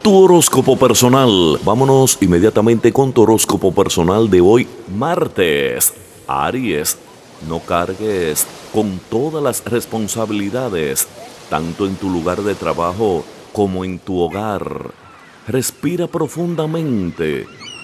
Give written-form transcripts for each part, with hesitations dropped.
Tu horóscopo personal. Vámonos inmediatamente con tu horóscopo personal de hoy, martes. Aries, no cargues con todas las responsabilidades, tanto en tu lugar de trabajo como en tu hogar. Respira profundamente.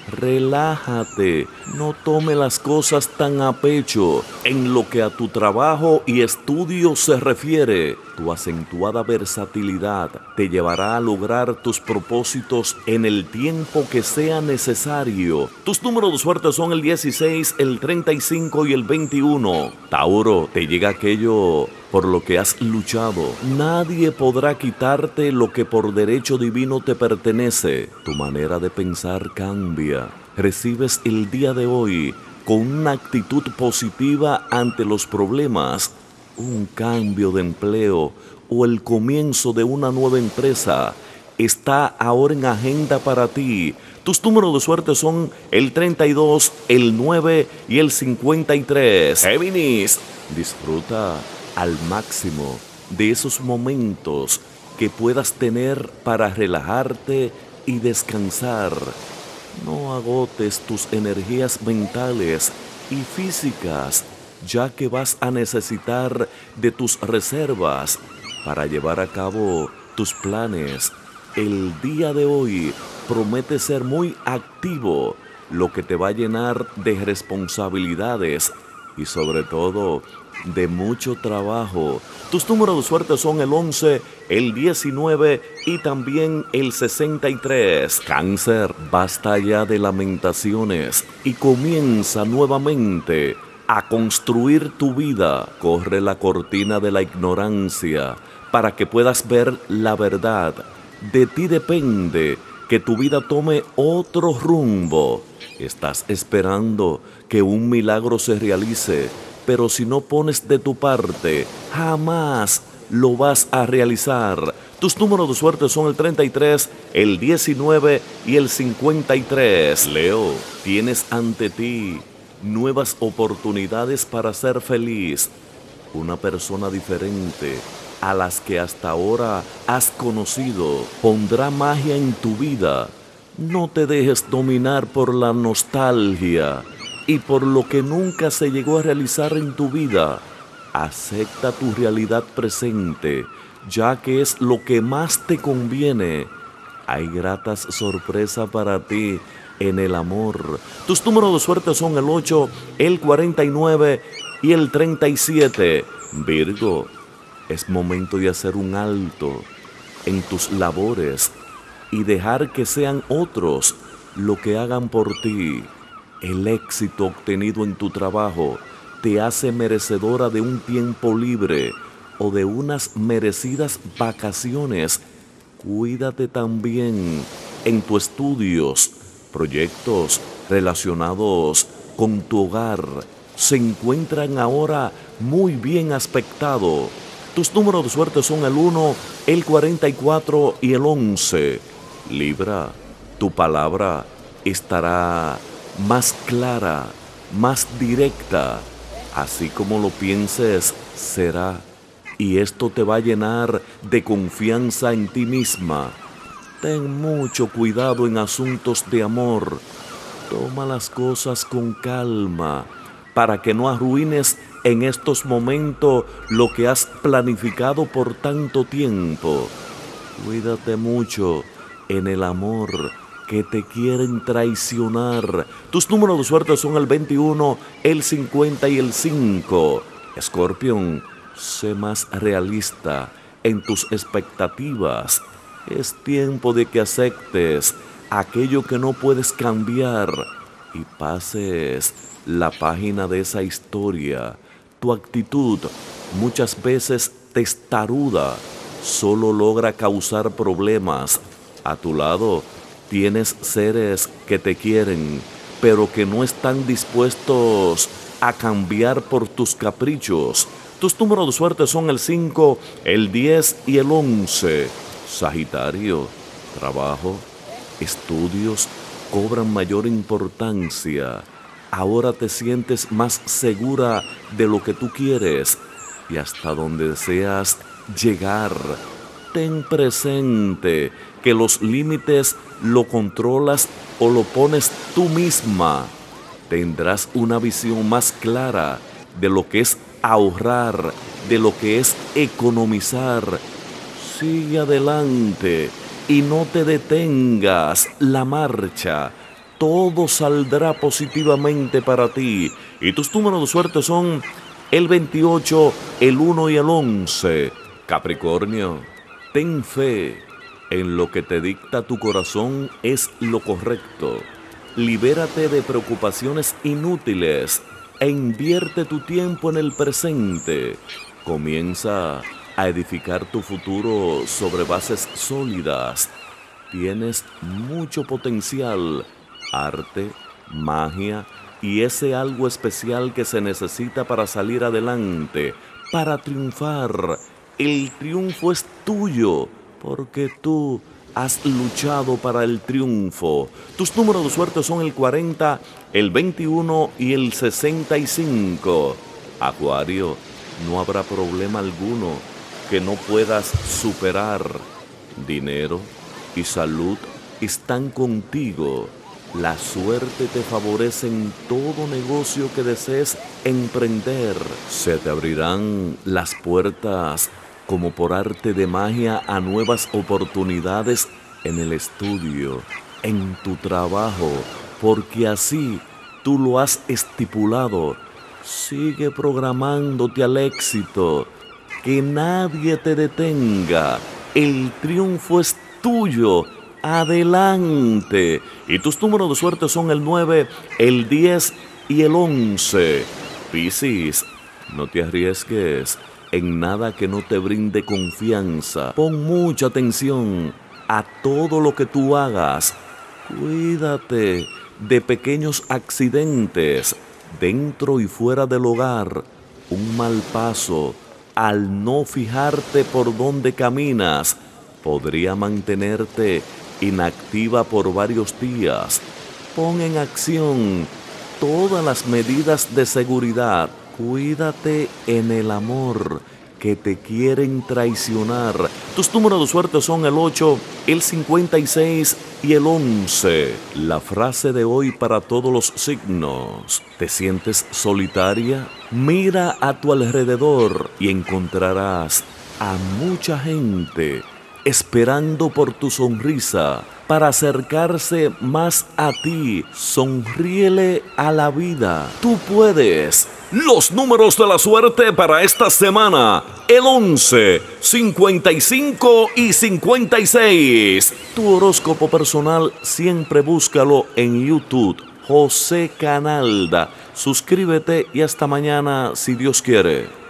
Relájate, no tome las cosas tan a pecho. En lo que a tu trabajo y estudio se refiere, tu acentuada versatilidad te llevará a lograr tus propósitos en el tiempo que sea necesario. Tus números de suerte son el 16, el 35 y el 21. Tauro, te llega aquello por lo que has luchado. Nadie podrá quitarte lo que por derecho divino te pertenece. Tu manera de pensar cambia. Recibes el día de hoy con una actitud positiva ante los problemas, un cambio de empleo o el comienzo de una nueva empresa está ahora en agenda para ti. Tus números de suerte son el 32, el 9 y el 53. Géminis, disfruta al máximo de esos momentos que puedas tener para relajarte y descansar. No agotes tus energías mentales y físicas, ya que vas a necesitar de tus reservas para llevar a cabo tus planes. El día de hoy promete ser muy activo, lo que te va a llenar de responsabilidades y sobre todo de mucho trabajo. Tus números de suerte son el 11, el 19 y también el 63. Cáncer, basta ya de lamentaciones y comienza nuevamente a construir tu vida. Corre la cortina de la ignorancia para que puedas ver la verdad. De ti depende que tu vida tome otro rumbo. Estás esperando que un milagro se realice, pero si no pones de tu parte, jamás lo vas a realizar. Tus números de suerte son el 33, el 19 y el 53. Leo, tienes ante ti nuevas oportunidades para ser feliz. Una persona diferente a las que hasta ahora has conocido pondrá magia en tu vida. No te dejes dominar por la nostalgia y por lo que nunca se llegó a realizar en tu vida. Acepta tu realidad presente, ya que es lo que más te conviene. Hay gratas sorpresas para ti en el amor. Tus números de suerte son el 8, el 49 y el 37. Virgo, es momento de hacer un alto en tus labores y dejar que sean otros lo que hagan por ti. El éxito obtenido en tu trabajo te hace merecedora de un tiempo libre o de unas merecidas vacaciones. Cuídate también en tus estudios. Proyectos relacionados con tu hogar se encuentran ahora muy bien aspectados. Tus números de suerte son el 1, el 44 y el 11. Libra, tu palabra estará más clara, más directa. Así como lo pienses, será. Y esto te va a llenar de confianza en ti misma. Ten mucho cuidado en asuntos de amor. Toma las cosas con calma para que no arruines en estos momentos lo que has planificado por tanto tiempo. Cuídate mucho en el amor, que te quieren traicionar. Tus números de suerte son el 21, el 50 y el 5. Escorpión, sé más realista en tus expectativas. Es tiempo de que aceptes aquello que no puedes cambiar y pases la página de esa historia. Tu actitud, muchas veces testaruda, solo logra causar problemas. A tu lado tienes seres que te quieren, pero que no están dispuestos a cambiar por tus caprichos. Tus números de suerte son el 5, el 10 y el 11. Sagitario, trabajo, estudios cobran mayor importancia. Ahora te sientes más segura de lo que tú quieres y hasta donde deseas llegar. ten presente que los límites lo controlas o lo pones tú misma. Tendrás una visión más clara de lo que es ahorrar, de lo que es economizar. Sigue adelante y no te detengas la marcha. Todo saldrá positivamente para ti. Y tus números de suerte son el 28, el 1 y el 11. Capricornio, ten fe. En lo que te dicta tu corazón es lo correcto. Libérate de preocupaciones inútiles e invierte tu tiempo en el presente. Comienza a edificar tu futuro sobre bases sólidas. Tienes mucho potencial, arte, magia y ese algo especial que se necesita para salir adelante, para triunfar. El triunfo es tuyo, porque tú has luchado para el triunfo. Tus números de suerte son el 40, el 21 y el 65. Acuario, no habrá problema alguno que no puedas superar. Dinero y salud están contigo. La suerte te favorece en todo negocio que desees emprender. Se te abrirán las puertas como por arte de magia a nuevas oportunidades en el estudio, en tu trabajo, porque así tú lo has estipulado. Sigue programándote al éxito, que nadie te detenga. El triunfo es tuyo. Adelante. Y tus números de suerte son el 9, el 10 y el 11. Piscis, no te arriesgues en nada que no te brinde confianza. Pon mucha atención a todo lo que tú hagas. Cuídate de pequeños accidentes dentro y fuera del hogar. Un mal paso al no fijarte por dónde caminas podría mantenerte inactiva por varios días. Pon en acción todas las medidas de seguridad. Cuídate en el amor, que te quieren traicionar. Tus números de suerte son el 8, el 56 y el 11. La frase de hoy para todos los signos. ¿Te sientes solitaria? Mira a tu alrededor y encontrarás a mucha gente esperando por tu sonrisa para acercarse más a ti. Sonríele a la vida. Tú puedes. Los números de la suerte para esta semana: el 11, 55 y 56. Tu horóscopo personal siempre búscalo en YouTube. José Canalda. Suscríbete y hasta mañana si Dios quiere.